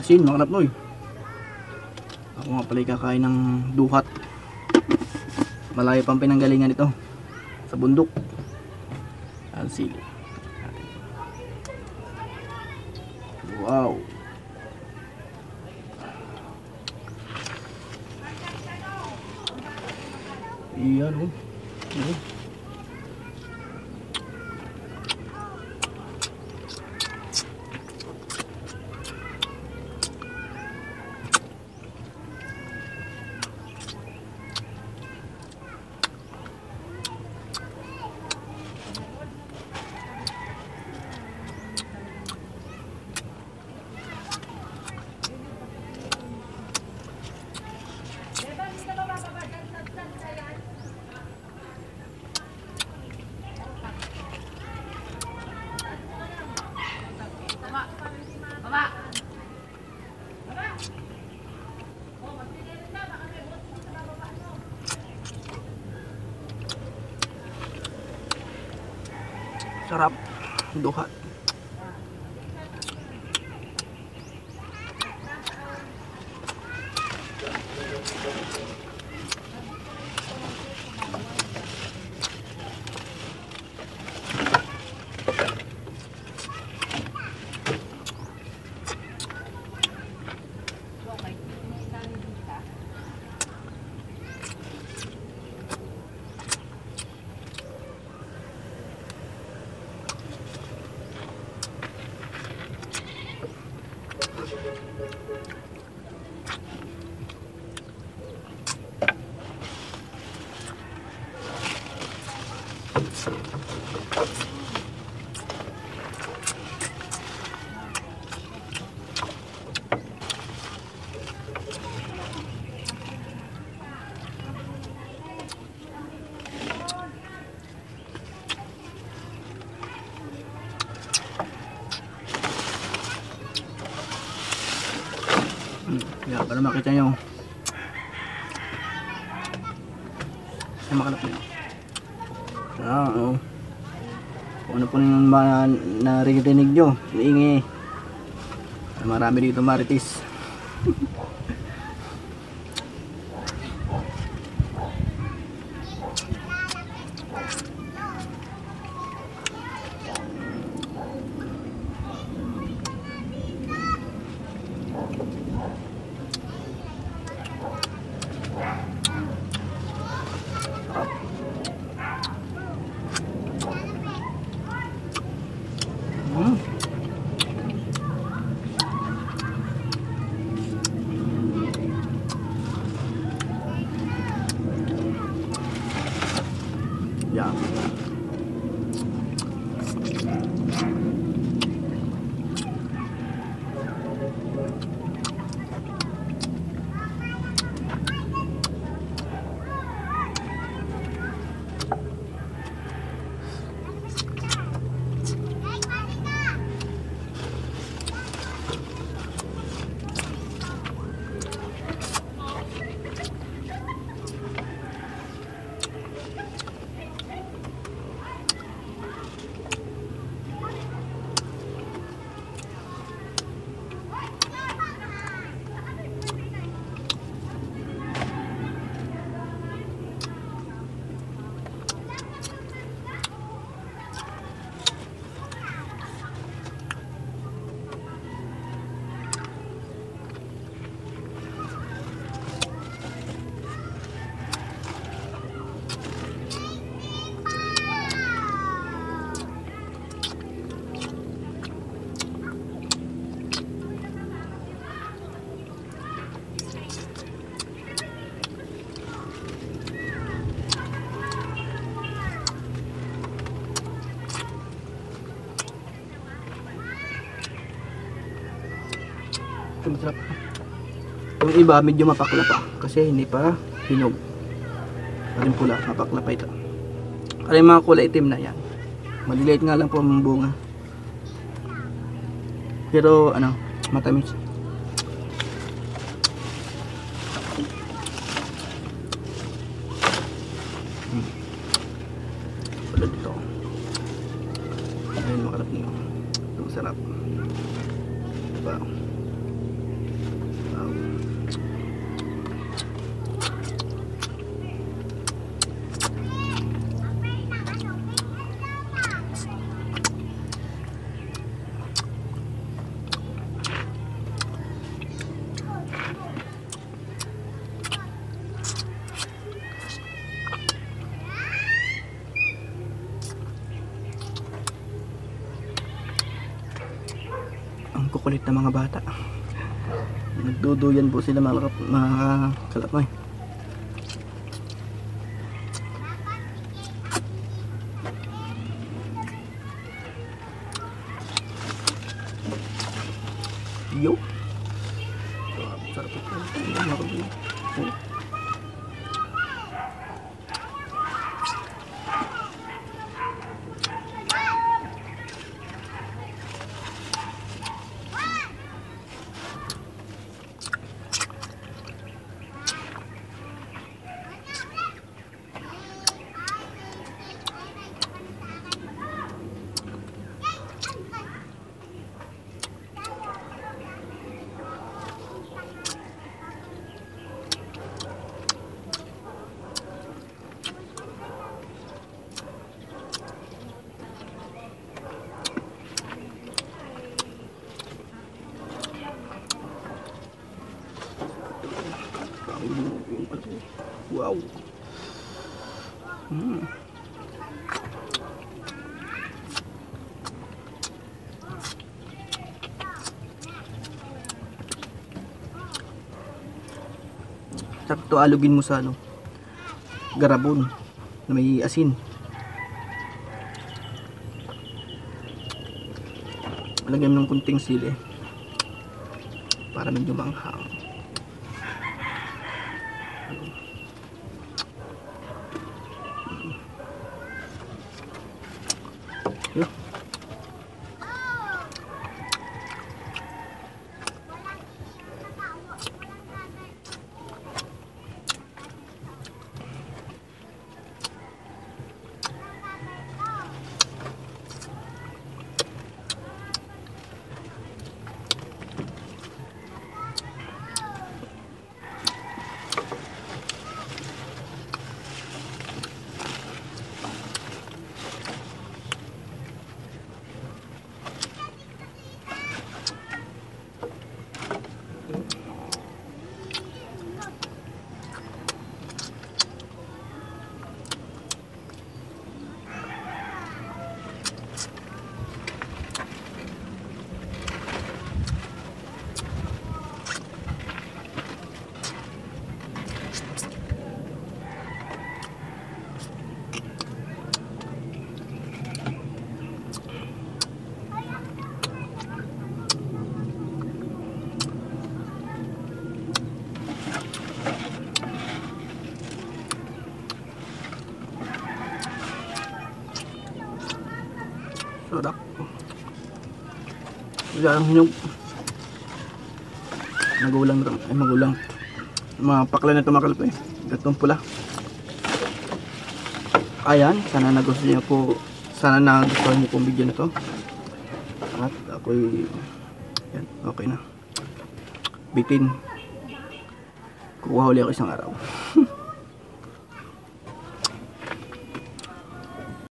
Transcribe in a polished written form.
Asin, mga kalapnoy. Ako nga pala kakain ng duhat. Malayo pang pinanggalingan ito. Sa bundok. Ang sili. Wow. Iyan oh. Sarap duhat. Yan, para makita nyo. Ay, makalap nyo. Oh. Kung ano po yung narinig nyo, iingi. Marami dito marites. Yeah. Masarap. Yung iba medyo mapakla pa kasi hindi pa hinog. Parin pula, mapakla pa ito. Ano yung mga kulay itim na yan. Maliliit nga lang po ang bunga. Pero ano, matamis. Tulad ito. Ayun, makalap niyo. Ito masarap. Diba? kukulit na mga bata. Nagduduyan po sila mga kalapay. Yo. Sarap ito. Wow. Sakto alugin mo sa garabon na may asin. Lagyan mo ng kunting sili para medyo manghang. Yeah. Sarap. Wala lang hinog. Magulang. Mga pakla na ito mga kalapay. Gatong pula. Ayan, sana nagustuhan niyo po ang video na to. At ako'y yan, okay na. Bitin. Kukuha uli ako isang araw.